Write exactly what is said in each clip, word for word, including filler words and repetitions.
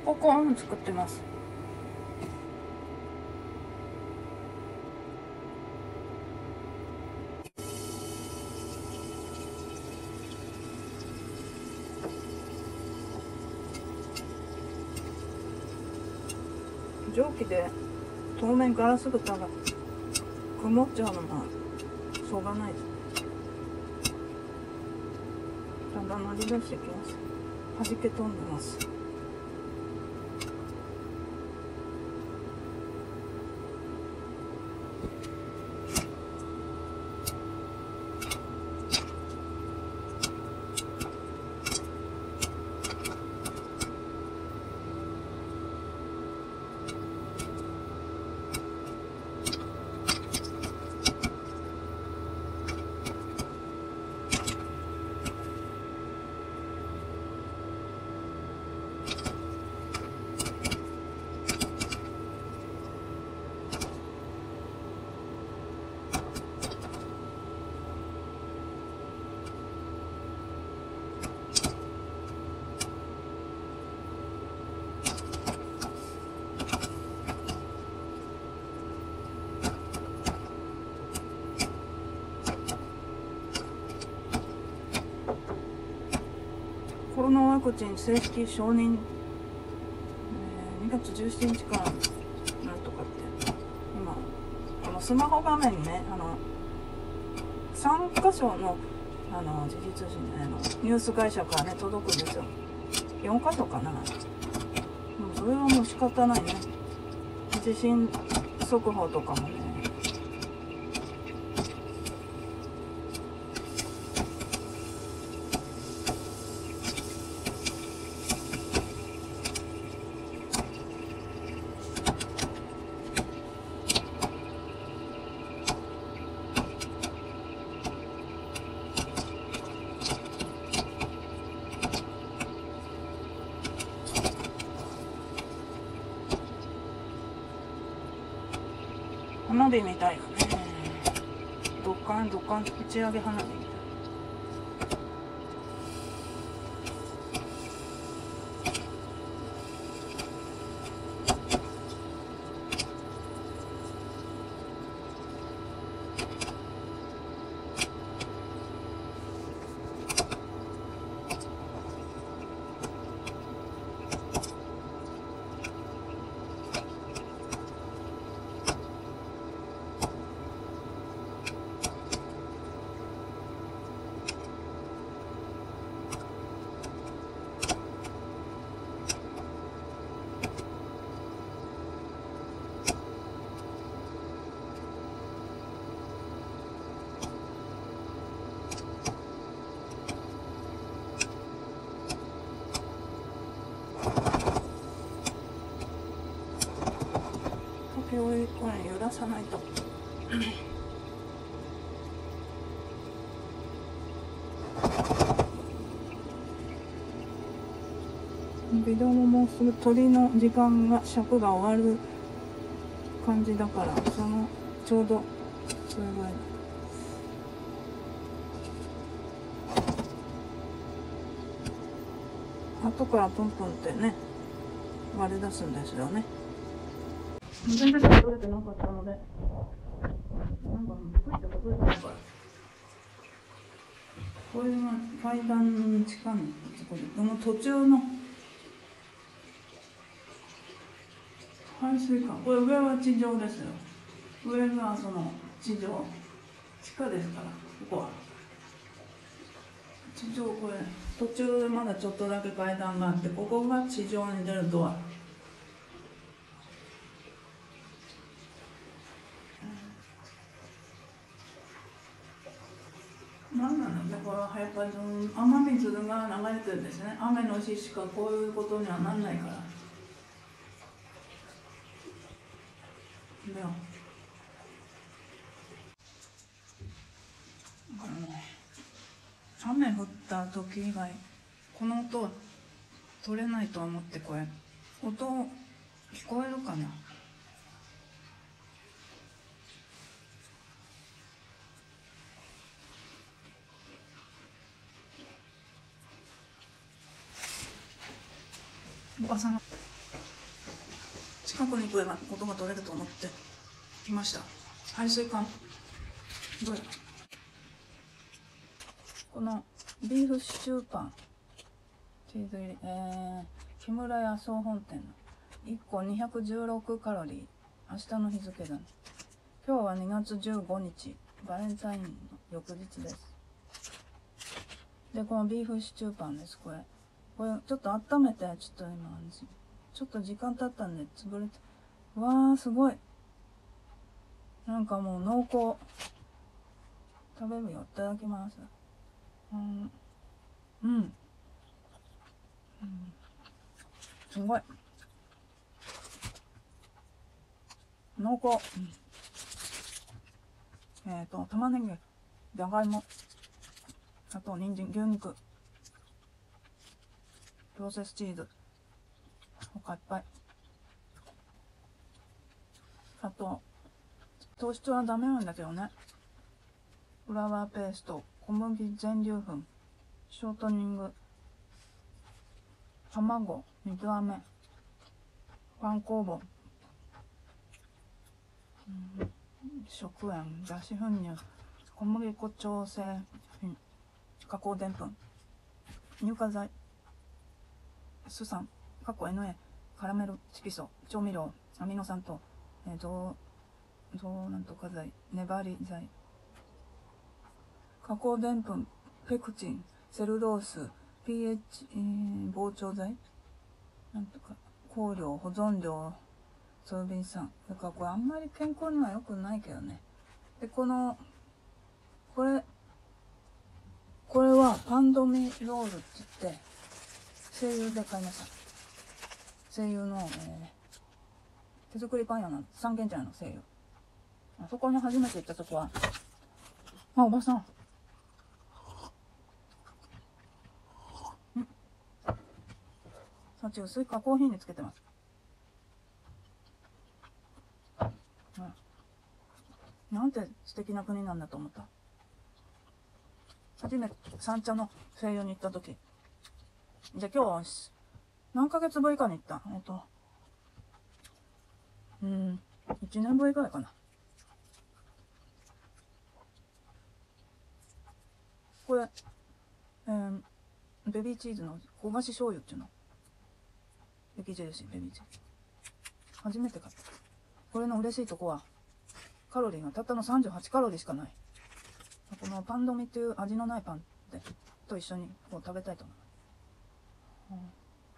ポコーン作ってます。蒸気で透明ガラス蓋が曇っちゃうのがしょうがないです。だんだん鳴り出してきます。弾け飛んでます。コロナワクチン正式承認、えー、にがつじゅうしちにちからなんとかって今このスマホ画面にね、あのさんかしょのあの時事通信じゃないのニュース会社からね届くんですよ。よんかしょかな。でもそれはもう仕方ないね。地震速報とかもね。花火みたいだね。ドカンドカン打ち上げ花火みたい。時折これ揺らさないと。ビデオももうすぐ鳥の時間が尺が終わる感じだから、そのちょうどそれぐらい。後からプンプンってね割れ出すんですよね。全然取れてなかったので、なんかプイって数えてないから。これが階段の地下のところで、この途中の排水管、これ上は地上ですよ。上がその地上、地下ですから、ここは。地上、これ途中でまだちょっとだけ階段があって、ここが地上に出るドア。なんなのだからやっぱり雨水が流れてるんですね。雨の日しかこういうことにはなんないから。だよ。だからね、雨降った時以外この音は取れないと思って、これ音聞こえるかな。おばさん近くに来れば音が取れると思って来ました。排水管どうやこのビーフシチューパンチーズ入り、えー、木村屋総本店のいっこにひゃくじゅうろくカロリー。明日の日付だね。今日はにがつじゅうごにち、バレンタインの翌日です。で、このビーフシチューパンです。これこれちょっと温めて、ちょっと今ちょっと時間経ったんで潰れて、うわーすごい、なんかもう濃厚。食べるよ。いただきます。うんうん、うん、すごい濃厚、うん、えっ、ー、と玉ねぎ、じゃがいも、あと人参、牛肉、プロセスチーズ、他いっぱい。あと糖質はダメなんだけどね。フラワーペースト、小麦全粒粉、ショートニング、卵、水飴、パン酵母、うん、食塩、脱脂粉乳、小麦粉調整品、加工でんぷん、乳化剤、酢酸、過去 エヌエー、カラメル色素、調味料、アミノ酸と、えー、増増なんとか剤、粘り剤、加工でんぷん、ペクチン、セルロース、pH、えー、膨張剤、なんとか香料、保存料、ソルビン酸。だからこれあんまり健康には良くないけどね。で、このこれこれはパンドミロールって言って声優で買いました。声優の、えー、手作りパン屋の三軒茶屋の声優。あそこに初めて行った時は、あ、おばさん、んさっき薄い加工品につけてます。うん、なんて素敵な国なんだと思った。初めて三茶の声優に行った時で、今日は何ヶ月ぶりかに行った。えっとうんいちねんぶりくらいかな。これ、えー、ベビーチーズの焦がし醤油っていうの、雪印ベビーチーズ初めて買った。これの嬉しいとこはカロリーがたったのさんじゅうはちカロリーしかない。このパンドミっていう味のないパンでと一緒にこう食べたいと思います。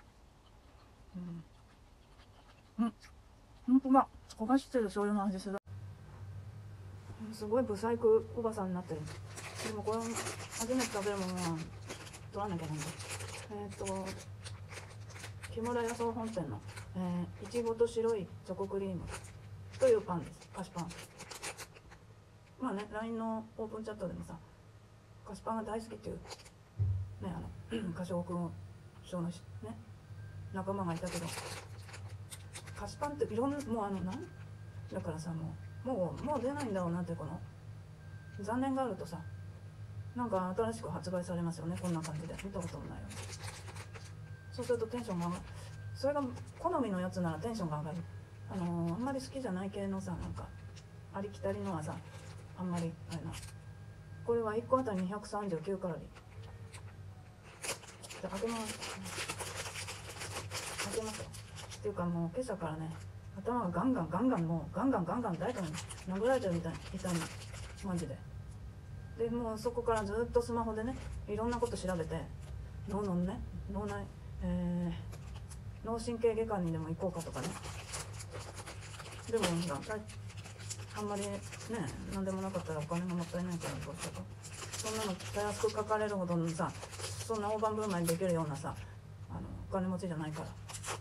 うん、うん、ほんとだ、焦がしてる醤油の味する。すごいブサイクおばさんになってる。でもこれ初めて食べるものは取らなきゃなんだ。えっ、ー、と木村屋総本店のいちごと白いチョコクリームというパンです。菓子パン。まあね、ライン のオープンチャットでもさ、菓子パンが大好きっていうね、あの菓子王君賞のね仲間がいたけど、菓子パンっていろんな、もうあのなんだからさ、もうもうもう出ないんだろうなって、この残念があるとさ、なんか新しく発売されますよね、こんな感じで。見たこともないよね。そうするとテンションが上がる。それが好みのやつならテンションが上がる。あのー、あんまり好きじゃない系のさ、なんかありきたりのはさ、あんまりあれな。これはいっこあたりにひゃくさんじゅうきゅうカロリー。じゃあ開けます。開けますよ。っていうかもう今朝からね、頭がガンガンガンガンもうガンガンガンガン誰かに殴られてるみたいみたいな、マジで。でもうそこからずっとスマホでね、いろんなこと調べて、脳のね、脳内、えー、脳神経外科にでも行こうかとかね。でもあんまりね、なんでもなかったらお金がもったいないからどうしようか。そんなのたやすく書かれるほどのさ、そんな大盤振る舞いにできるようなさ、あのお金持ちじゃないから。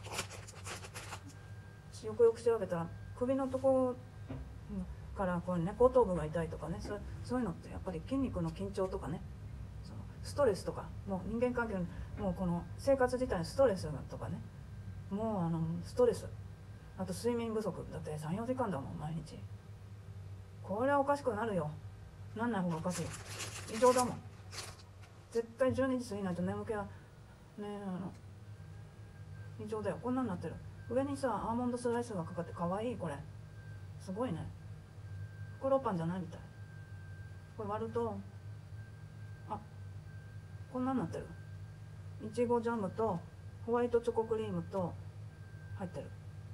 よくよく調べたら首のとこからこれね、後頭部が痛いとかね、そそういうのってやっぱり筋肉の緊張とかね、そのストレスとか、もう人間関係のもうこの生活自体のストレスとかね、もうあのストレス、あと睡眠不足だってさんよじかんだもん毎日。これはおかしくなるよ。なんない方がおかしい。異常だもん。絶対じゅうにじ過ぎないと眠気はね、あの異常だよ。こんなんなってる。 上にさアーモンドスライスがかかってかわいい。これすごいね。袋パンじゃないみたい。これ割るとあこんなになってる。いちごジャムとホワイトチョコクリームと入ってる。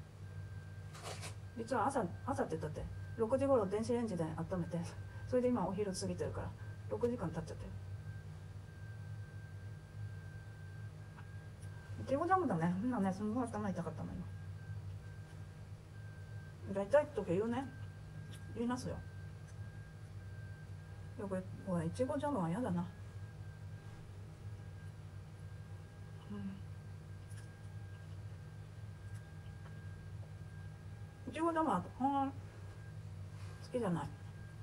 実は朝朝って言ったってろくじ頃電子レンジで温めて、それで今お昼過ぎてるからろくじかん経っちゃってる。いちごジャムだね。みんなねすんごい頭痛かったの今。痛い時言うね。言いますよ。よくこれいちごジャムは嫌だな。いちごジャムはほんま好きじゃない。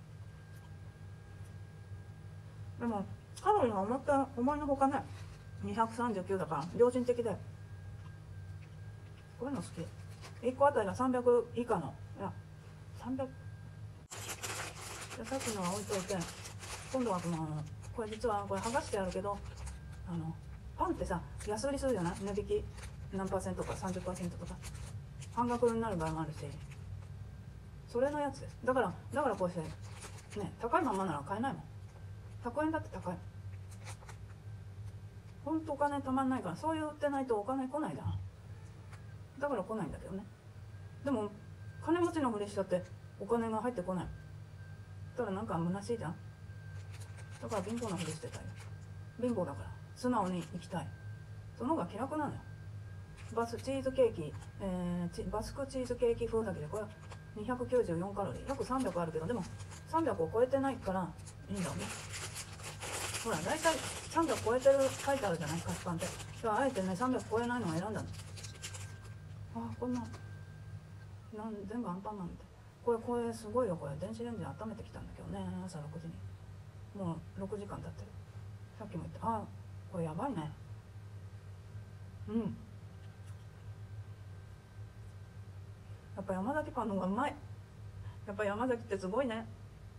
でもカロリーが思った思いのほかねにひゃくさんじゅうきゅうだから良心的でこういうの好き。いっこあたりがさんびゃく以下の、いやさんびゃく、じゃさっきのは置いといて、今度はこのこれ実はこれ剥がしてあるけど、あのパンってさ安売りするじゃない。値引き何パーセントか さんじゅっパーセント とか半額になる場合もあるし、それのやつです。だからだからこうしてね、高いまんまなら買えないもん。ひゃくえんだって高い。ほんとお金たまんないから、そういう売ってないとお金来ないじゃん。だから来ないんだけどね。でも金持ちのふりしちゃってお金が入ってこない。だからなんか虚しいじゃん。だから貧乏なふりしてたよ。貧乏だから素直に生きたい。その方が気楽なのよ。バスチーズケーキ、えー、バスクチーズケーキ風だけでこれにひゃくきゅうじゅうよんカロリー、約さんびゃくあるけど、でもさんびゃくを超えてないからいいんだよね。ほら大体さんびゃく超えてる書いてあるじゃない、菓子パンって。だからあえてねさんびゃく超えないのを選んだの。あこんななん全部アンパンマンみたい。これこれすごいよ。これ電子レンジで温めてきたんだけどね、朝ろくじに。もうろくじかん経ってる。さっきも言った。あこれやばいね。うん、やっぱ山崎パンの方がうまい。やっぱ山崎ってすごいね。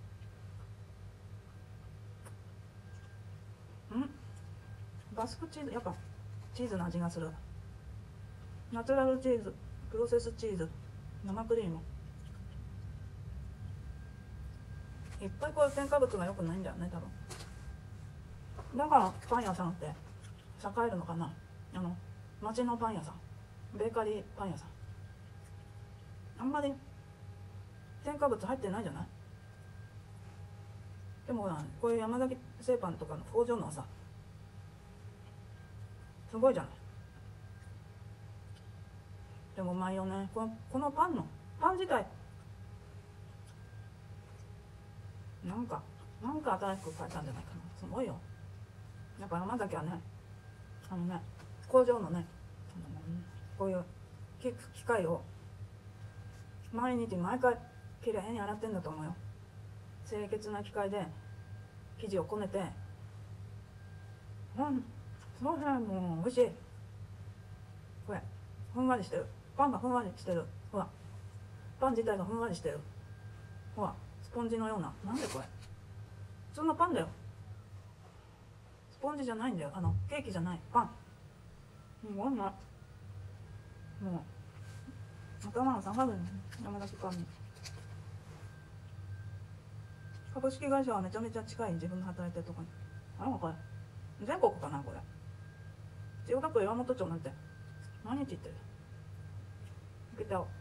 うんバスクチーズ、やっぱチーズの味がする。ナチュラルチーズ、プロセスチーズ、生クリームいっぱい。こういう添加物が良くないんだよね多分。だからパン屋さんって栄えるのかな。あの町のパン屋さん、ベーカリーパン屋さん、あんまり添加物入ってないじゃない。でもほらこういう山崎製パンとかの工場のはさすごいじゃない。でもうまいよね。このこのパンのパン自体なんかなんか新しく変えたんじゃないかな。すごいよ。やっぱ山崎はね、あのね工場のね、こういう機械を毎日毎回きれいに洗ってんだと思うよ。清潔な機械で生地をこねて、うんそうね、もう美味しい。これふんわりしてる。パンがふんわりしてる。ほらパン自体がふんわりしてる。ほらスポンジのような。なんでこれ普通のパンだよ。スポンジじゃないんだよ。あのケーキじゃないパン。もううまい。もう頭が下がるね、山崎パンに。株式会社はめちゃめちゃ近い。自分の働いてるとこにあれもこれ全国かな。これ千代田区岩本町なんて毎日行ってる。受けたを